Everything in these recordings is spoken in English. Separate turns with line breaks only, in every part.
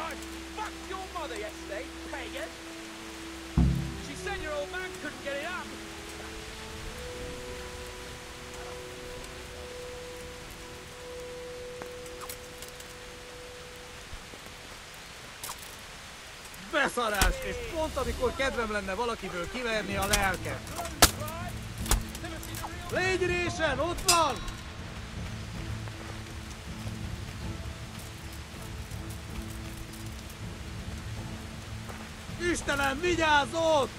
I fucked your mother yesterday, pagan. She said your old man couldn't get it up.
Beszarás! És pont amikor kedvem lenne valakiből kiverni a lelket. Légy résen, ott van! Istenem, vigyázz ott!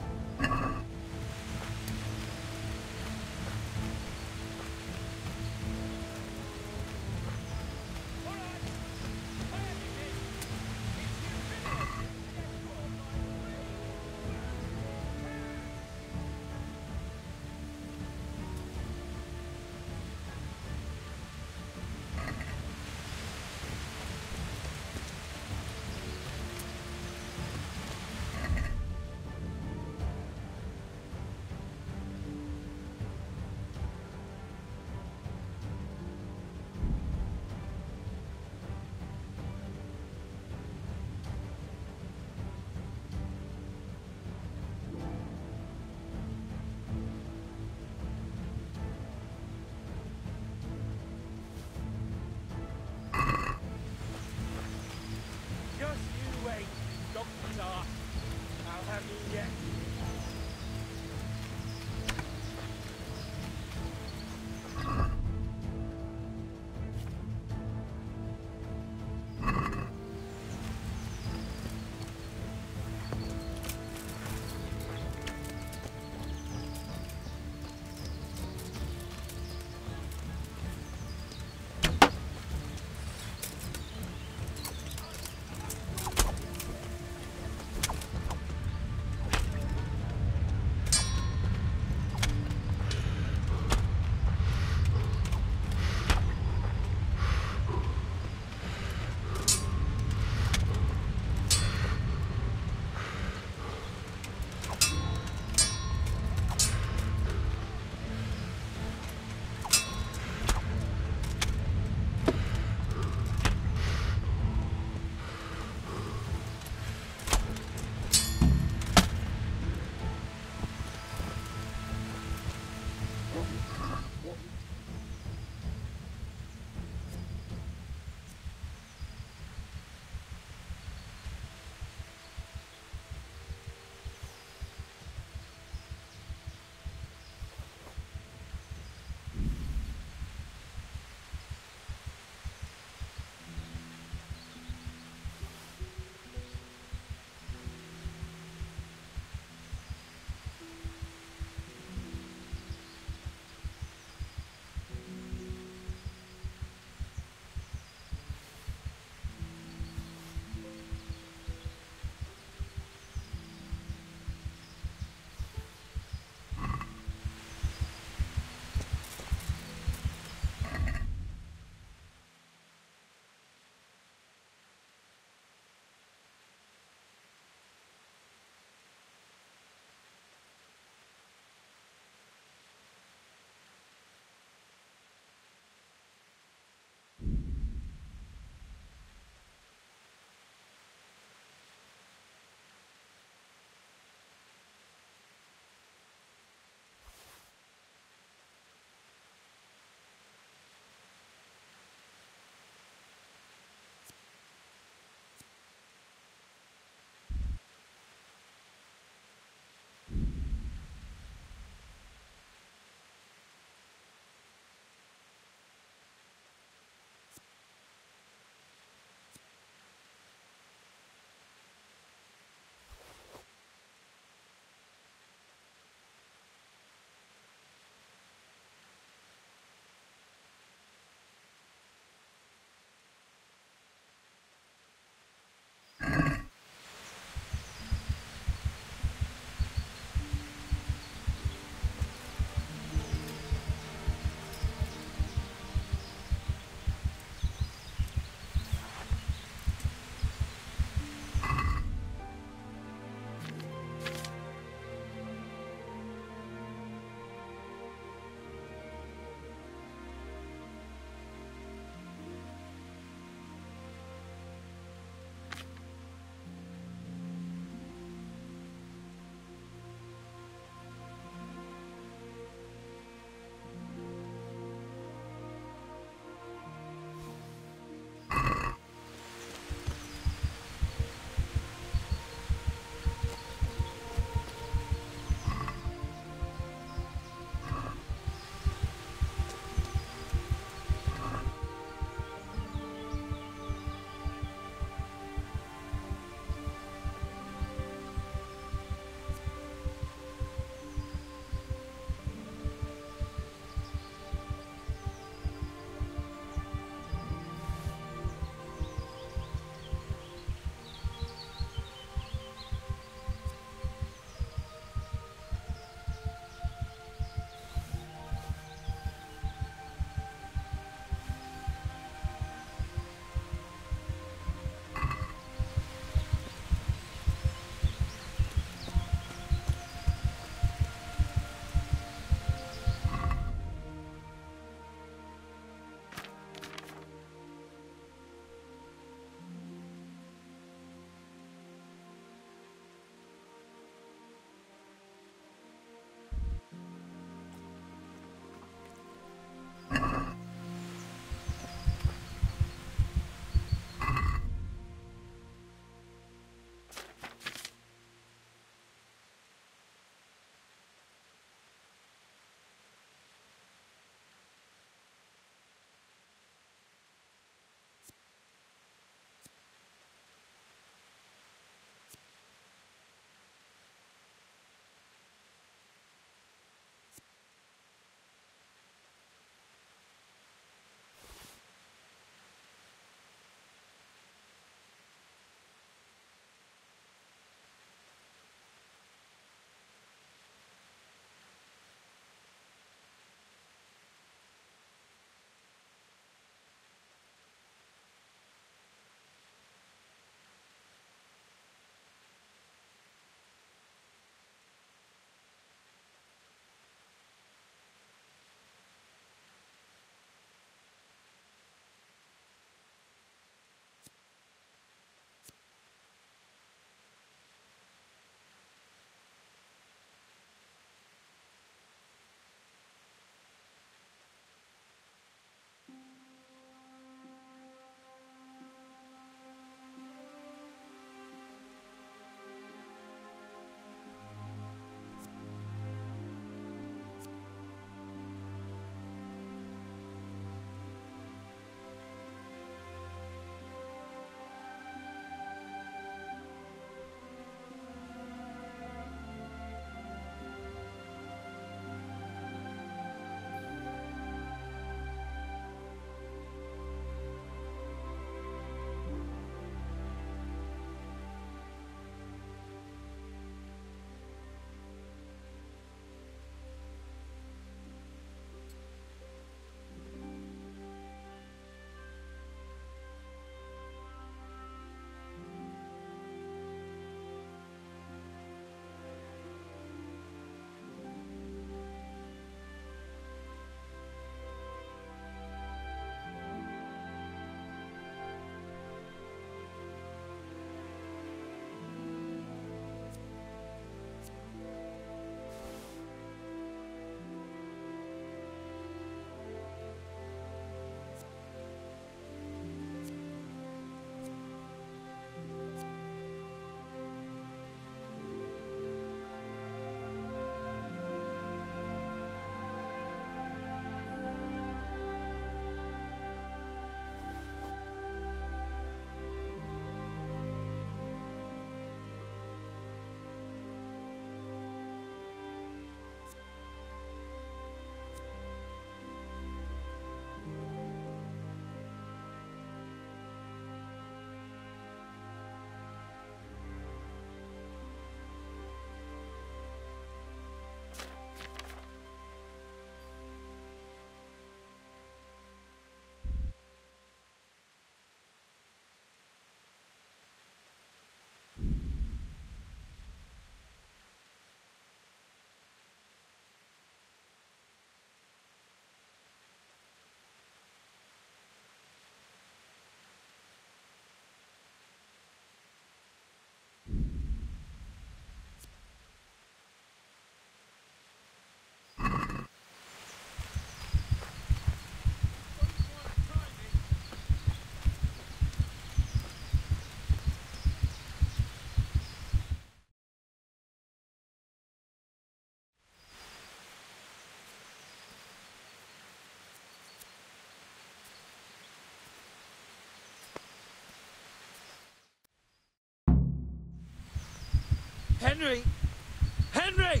Henry! Henry!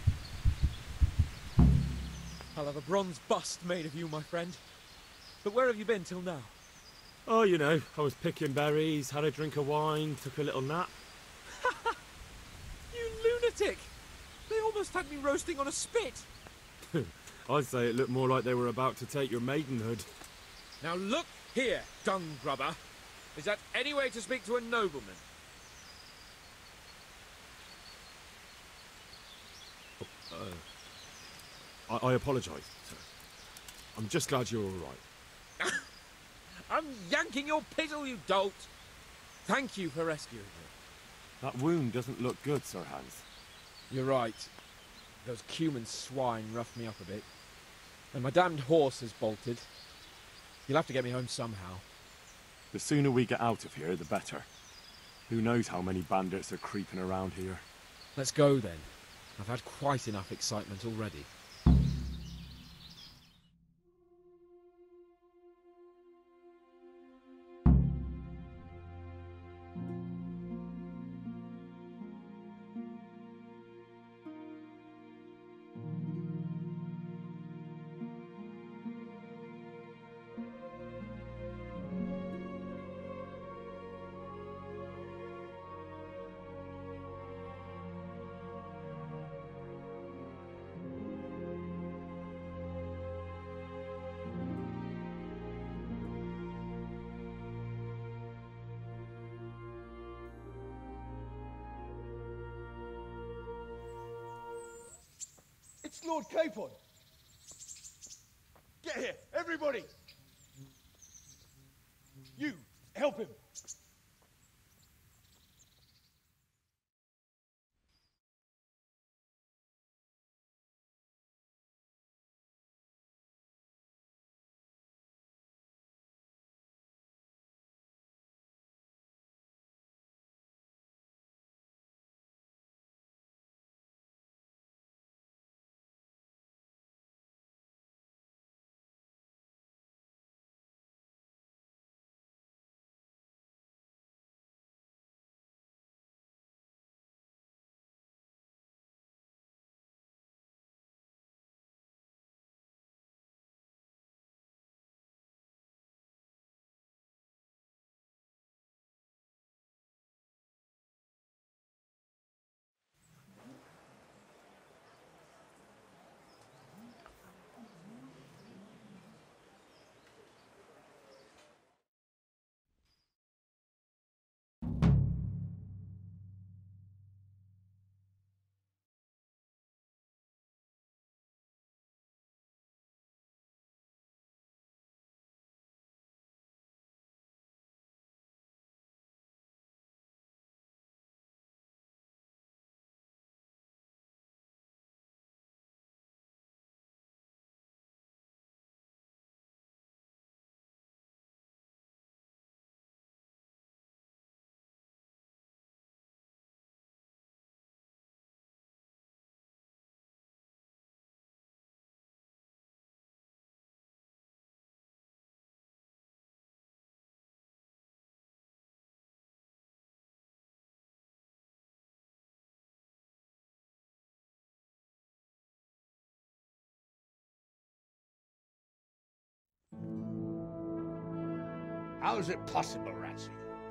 I'll have a bronze bust made of you, my friend. But where have you been till now?
Oh, you know, I was picking berries, had a drink of wine, took a little nap.
You lunatic! They almost had me roasting on a spit.
I'd say it looked more like they were about to take your maidenhood.
Now look here, dung grubber. Is that any way to speak to a nobleman?
I apologise, sir. I'm just glad you're all right.
I'm yanking your pizzle, you dolt! Thank you for rescuing me.
That wound doesn't look good, Sir Hans.
You're right. Those Cuman swine roughed me up a bit. And my damned horse has bolted. You'll have to get me home somehow.
The sooner we get out of here, the better. Who knows how many bandits are creeping around here.
Let's go then. I've had quite enough excitement already.
It's Lord Capon! Get here, everybody! You, help him!
How is it possible, Ratsey?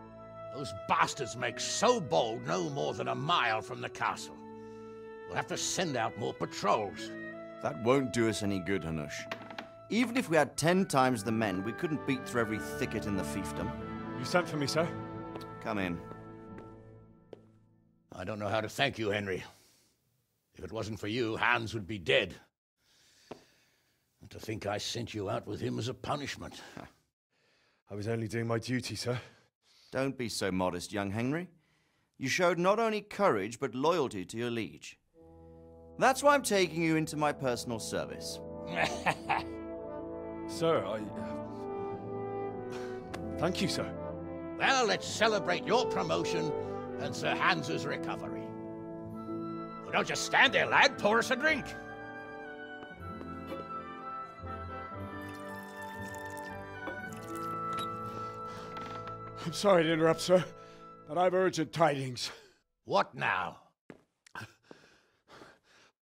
Those bastards make so bold no more than a mile from the castle. We'll have to send out more patrols.
That won't do us any good, Hanush. Even if we had 10 times the men, we couldn't beat through every thicket in the fiefdom.
You sent for me, sir?
Come in.
I don't know how to thank you, Henry. If it wasn't for you, Hans would be dead. And to think I sent you out with him as a punishment.
I was only doing my duty, sir.
Don't be so modest, young Henry. You showed not only courage, but loyalty to your liege. That's why I'm taking you into my personal service.
Sir, thank you, sir.
Well, let's celebrate your promotion and Sir Hans's recovery. Well, don't just stand there, lad. Pour us a drink.
I'm sorry to interrupt, sir, but I've urgent tidings.
What now?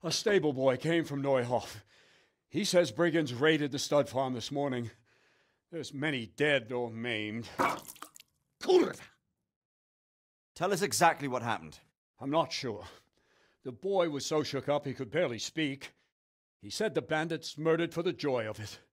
A stable boy came from Neuhof. He says brigands raided the stud farm this morning. There's many dead or maimed.
Tell us exactly what happened.
I'm not sure. The boy was so shook up he could barely speak. He said the bandits murdered for the joy of it.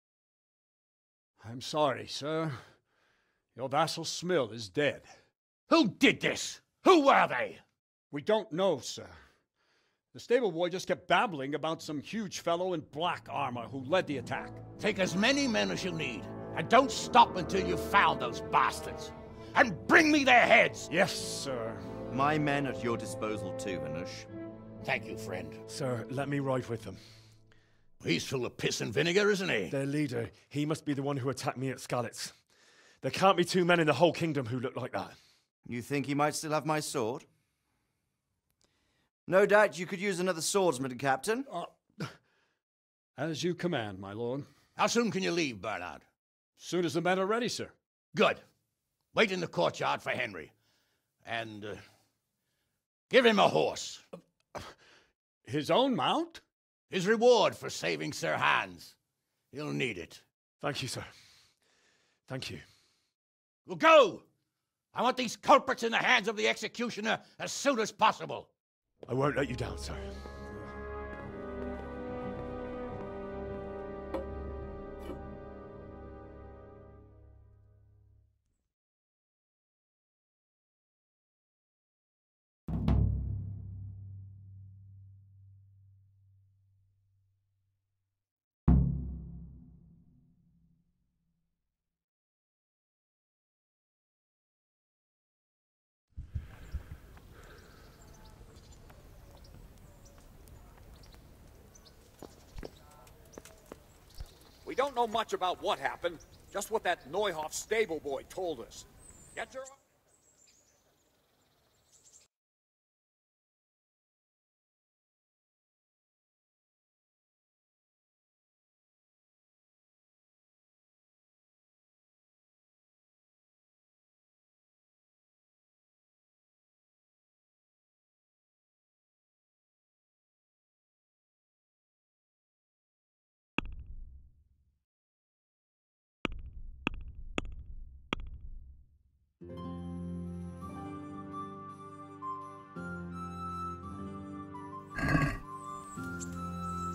I'm sorry, sir. Your vassal Smill is dead.
Who did this? Who were they?
We don't know, sir. The stable boy just kept babbling about some huge fellow in black armor who led the attack.
Take as many men as you need, and don't stop until you've found those bastards. And bring me their heads!
Yes, sir.
My men at your disposal too, Hanush.
Thank you, friend.
Sir, let me ride with them.
He's full of piss and vinegar, isn't he?
Their leader, he must be the one who attacked me at Skalitz. There can't be two men in the whole kingdom who look like that.
You think he might still have my sword? No doubt you could use another swordsman, Captain.
As you command, my lord.
How soon can you leave, Bernard?
Soon as the men are ready, sir.
Good. Wait in the courtyard for Henry. And, give him a horse.
His own mount?
His reward for saving Sir Hans. He'll need it.
Thank you, sir. Thank you.
Well, go! I want these culprits in the hands of the executioner as soon as possible.
I won't let you down, sir.
We don't know much about what happened, just what that Neuhoff stable boy told us. Get your...